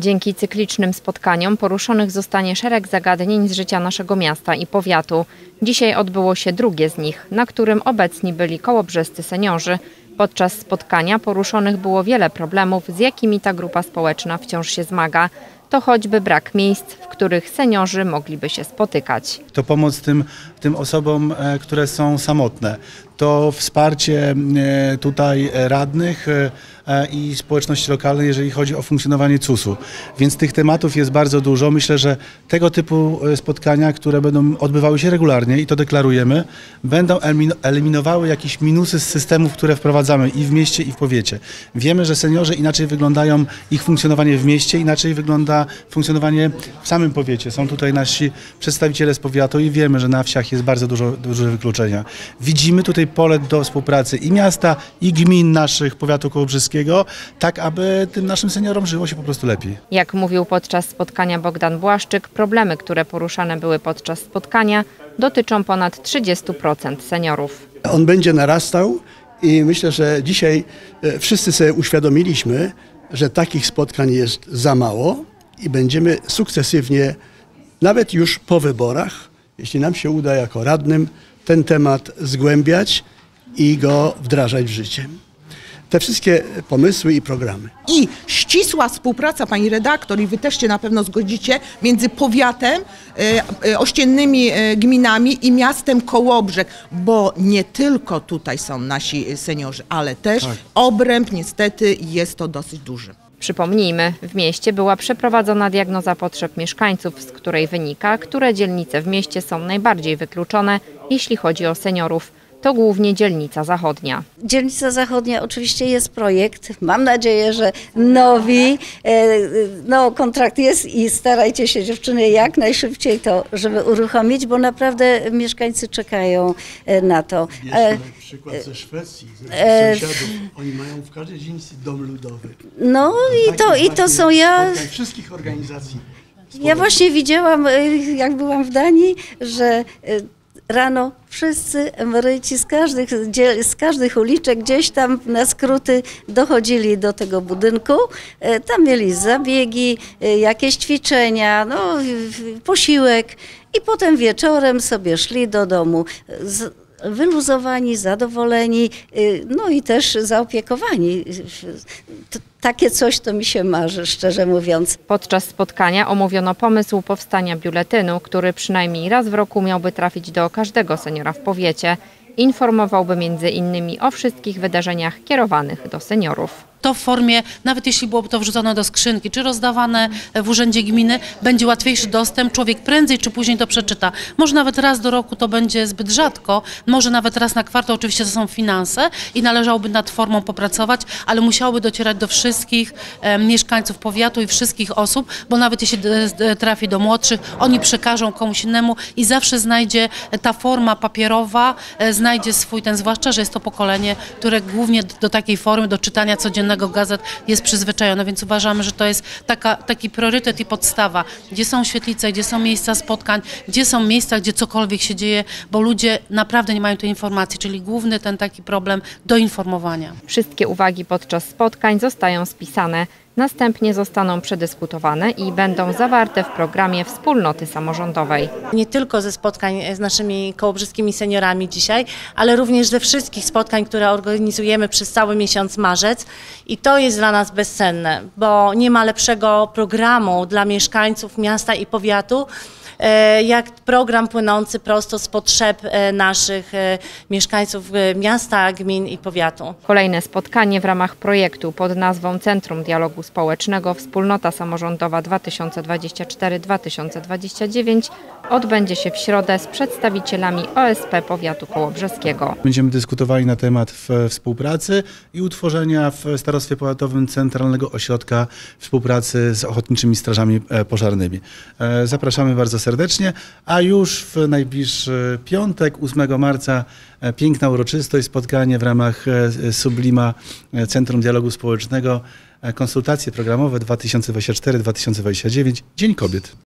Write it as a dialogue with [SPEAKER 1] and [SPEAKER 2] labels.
[SPEAKER 1] Dzięki cyklicznym spotkaniom poruszonych zostanie szereg zagadnień z życia naszego miasta i powiatu. Dzisiaj odbyło się drugie z nich, na którym obecni byli kołobrzescy seniorzy. Podczas spotkania poruszonych było wiele problemów, z jakimi ta grupa społeczna wciąż się zmaga. To choćby brak miejsc, w których seniorzy mogliby się spotykać.
[SPEAKER 2] To pomoc tym osobom, które są samotne. To wsparcie tutaj radnych i społeczności lokalnej, jeżeli chodzi o funkcjonowanie CUS-u. Więc tych tematów jest bardzo dużo. Myślę, że tego typu spotkania, które będą odbywały się regularnie i to deklarujemy, będą eliminowały jakieś minusy z systemów, które wprowadzamy i w mieście, i w powiecie. Wiemy, że seniorzy inaczej wyglądają, ich funkcjonowanie w mieście, inaczej wygląda funkcjonowanie w samym powiecie. Są tutaj nasi przedstawiciele z powiatu i wiemy, że na wsiach jest bardzo duże wykluczenia. Widzimy tutaj pole do współpracy i miasta, i gmin naszych powiatu kołobrzyskiego, tak aby tym naszym seniorom żyło się po prostu lepiej.
[SPEAKER 1] Jak mówił podczas spotkania Bogdan Błaszczyk, problemy, które poruszane były podczas spotkania, dotyczą ponad 30% seniorów.
[SPEAKER 3] On będzie narastał i myślę, że dzisiaj wszyscy sobie uświadomiliśmy, że takich spotkań jest za mało i będziemy sukcesywnie, nawet już po wyborach, jeśli nam się uda jako radnym, ten temat zgłębiać i go wdrażać w życie. Te wszystkie pomysły i programy.
[SPEAKER 4] I ścisła współpraca, pani redaktor, i wy też się na pewno zgodzicie, między powiatem, ościennymi gminami i miastem Kołobrzeg, bo nie tylko tutaj są nasi seniorzy, ale też obręb niestety jest to dosyć duży.
[SPEAKER 1] Przypomnijmy, w mieście była przeprowadzona diagnoza potrzeb mieszkańców, z której wynika, które dzielnice w mieście są najbardziej wykluczone, jeśli chodzi o seniorów. To głównie dzielnica zachodnia.
[SPEAKER 5] Dzielnica zachodnia oczywiście jest projekt. Mam nadzieję, że nowi, kontrakt jest i starajcie się dziewczyny jak najszybciej to, żeby uruchomić, bo naprawdę mieszkańcy czekają na to.
[SPEAKER 3] Bierzmy przykład ze Szwecji, ze sąsiadów. Oni mają w każdej dzielnicy dom ludowy.
[SPEAKER 5] No i to są
[SPEAKER 3] wszystkich organizacji.
[SPEAKER 5] Ja właśnie widziałam, jak byłam w Danii, że rano wszyscy emeryci z każdych uliczek gdzieś tam na skróty dochodzili do tego budynku. Tam mieli zabiegi, jakieś ćwiczenia, posiłek i potem wieczorem sobie szli do domu. Wyluzowani, zadowoleni, i też zaopiekowani. Takie coś to mi się marzy, szczerze mówiąc.
[SPEAKER 1] Podczas spotkania omówiono pomysł powstania biuletynu, który przynajmniej raz w roku miałby trafić do każdego seniora w powiecie. Informowałby między innymi o wszystkich wydarzeniach kierowanych do seniorów.
[SPEAKER 6] To w formie, nawet jeśli byłoby to wrzucone do skrzynki, czy rozdawane w urzędzie gminy, będzie łatwiejszy dostęp, człowiek prędzej czy później to przeczyta. Może nawet raz do roku to będzie zbyt rzadko, może nawet raz na kwartał, oczywiście to są finanse i należałoby nad formą popracować, ale musiałoby docierać do wszystkich mieszkańców powiatu i wszystkich osób, bo nawet jeśli trafi do młodszych, oni przekażą komuś innemu i zawsze znajdzie ta forma papierowa, znajdzie swój zwłaszcza, że jest to pokolenie, które głównie do takiej formy, do czytania codziennego gazet jest przyzwyczajone, więc uważamy, że to jest taki priorytet i podstawa, gdzie są świetlice, gdzie są miejsca spotkań, gdzie są miejsca, gdzie cokolwiek się dzieje, bo ludzie naprawdę nie mają tej informacji, czyli główny ten taki problem do informowania.
[SPEAKER 1] Wszystkie uwagi podczas spotkań zostają spisane. Następnie zostaną przedyskutowane i będą zawarte w programie wspólnoty samorządowej.
[SPEAKER 7] Nie tylko ze spotkań z naszymi kołobrzyskimi seniorami dzisiaj, ale również ze wszystkich spotkań, które organizujemy przez cały miesiąc marzec. I to jest dla nas bezcenne, bo nie ma lepszego programu dla mieszkańców miasta i powiatu, jak program płynący prosto z potrzeb naszych mieszkańców miasta, gmin i powiatu.
[SPEAKER 1] Kolejne spotkanie w ramach projektu pod nazwą Centrum Dialogu Społecznego Wspólnota Samorządowa 2024-2029 odbędzie się w środę z przedstawicielami OSP Powiatu Kołobrzeskiego.
[SPEAKER 2] Będziemy dyskutowali na temat współpracy i utworzenia w Starostwie Powiatowym Centralnego Ośrodka Współpracy z Ochotniczymi Strażami Pożarnymi. Zapraszamy bardzo serdecznie, a już w najbliższy piątek, 8 marca, piękna uroczystość, spotkanie w ramach Sublima Centrum Dialogu Społecznego, konsultacje programowe 2024-2029, Dzień Kobiet.